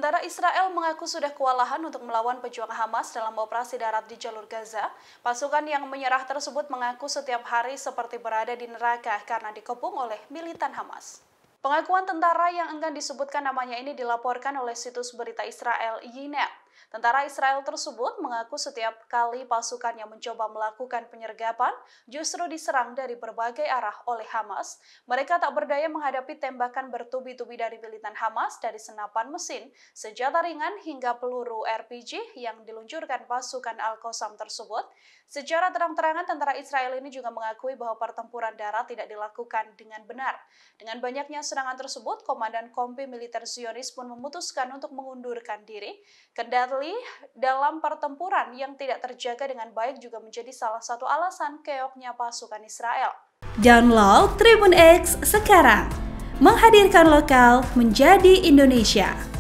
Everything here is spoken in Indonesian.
Tentara Israel mengaku sudah kewalahan untuk melawan pejuang Hamas dalam operasi darat di jalur Gaza. Pasukan yang menyerah tersebut mengaku setiap hari seperti berada di neraka karena dikepung oleh militan Hamas. Pengakuan tentara yang enggan disebutkan namanya ini dilaporkan oleh situs berita Israel Ynet. Tentara Israel tersebut mengaku setiap kali pasukannya mencoba melakukan penyergapan, justru diserang dari berbagai arah oleh Hamas. Mereka tak berdaya menghadapi tembakan bertubi-tubi dari militan Hamas dari senapan mesin, senjata ringan hingga peluru RPG yang diluncurkan pasukan Al-Qassam tersebut. Secara terang-terangan, tentara Israel ini juga mengakui bahwa pertempuran darat tidak dilakukan dengan benar. Dengan banyaknya serangan tersebut, Komandan Kompi Militer Zionis pun memutuskan untuk mengundurkan diri. Kendali dalam pertempuran yang tidak terjaga dengan baik juga menjadi salah satu alasan keoknya pasukan Israel. Download Tribun X sekarang, menghadirkan lokal menjadi Indonesia.